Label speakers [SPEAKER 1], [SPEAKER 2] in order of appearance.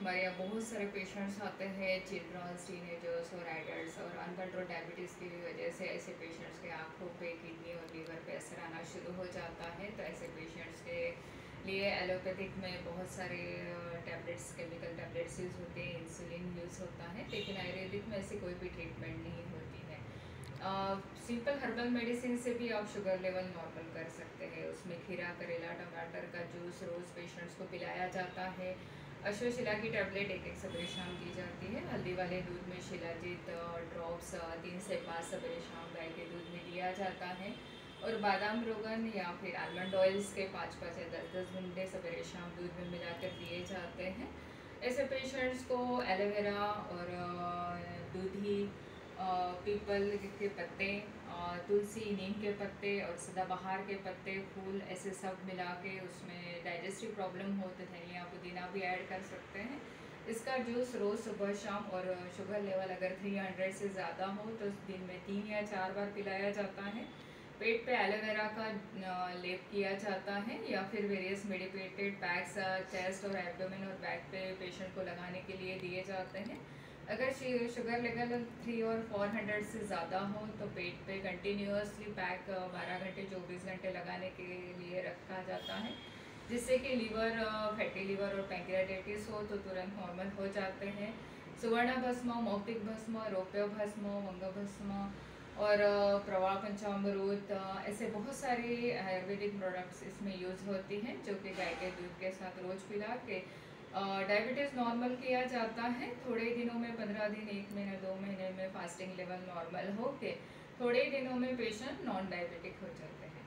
[SPEAKER 1] हमारे यहाँ बहुत सारे पेशेंट्स आते हैं, चिल्ड्रंस, टीनेजर्स और एडल्ट्स, और अनकंट्रोल डायबिटीज़ की वजह से ऐसे पेशेंट्स के आँखों पे, किडनी और लीवर पे असर आना शुरू हो जाता है। तो ऐसे पेशेंट्स के लिए एलोपैथिक में बहुत सारे टैबलेट्स, केमिकल टैबलेट्स यूज़ होते हैं, इंसुलिन यूज़ होता है, लेकिन आयुर्वेदिक में ऐसी कोई भी ट्रीटमेंट नहीं होती है। सिंपल हर्बल मेडिसिन से भी आप शुगर लेवल नॉर्मल कर सकते हैं। उसमें खीरा, करेला, टमाटर का जूस रोज़ पेशेंट्स को पिलाया जाता है। अश्वशिला की टैबलेट एक सवेरे शाम दी जाती है। हल्दी वाले दूध में शिलाजीत ड्रॉप्स 3 से 5 सवेरे शाम गाय के दूध में दिया जाता है। और बादाम रोगन या फिर आलमंड ऑयल्स के 5-5 या 10-10 घंटे सवेरे शाम दूध में मिलाकर दिए जाते हैं। ऐसे पेशेंट्स को एलोवेरा और दूधी, पीपल के पत्ते, तुलसी, नीम के पत्ते और सदाबहार के पत्ते, फूल, ऐसे सब मिला के उसमें डाइजेस्टिव प्रॉब्लम हो तो धनिया पुदीना भी ऐड कर सकते हैं। इसका जूस रोज़ सुबह शाम, और शुगर लेवल अगर 300 से ज़्यादा हो तो दिन में 3 या 4 बार पिलाया जाता है। पेट पे एलोवेरा का लेप किया जाता है, या फिर वेरियस मेडिकेटेड पैक्स चेस्ट और एब्डोमेन और बैक पे पेशेंट को लगाने के लिए दिए जाते हैं। अगर शुगर लेवल 3 और 400 से ज़्यादा हो तो पेट पे कंटिन्यूसली पैक 12 घंटे 24 घंटे लगाने के लिए रखा जाता है, जिससे कि लीवर, फैटी लीवर और पैंक्रियाटाइटिस हो तो तुरंत नॉर्मल हो जाते हैं। सुवर्ण भस्म, मौक्तिक भस्म, रौप्य भस्म, वंग भस्म और प्रवाल पंचामृत, ऐसे बहुत सारे आयुर्वेदिक प्रोडक्ट्स इसमें यूज़ होती हैं, जो कि गाय के दूध के साथ रोज़ पिला के डायबिटीज़ नॉर्मल किया जाता है। थोड़े दिनों में 15 दिन, 1 महीने, 2 महीने में फास्टिंग लेवल नॉर्मल हो के थोड़े ही दिनों में पेशेंट नॉन डायबिटिक हो जाते हैं।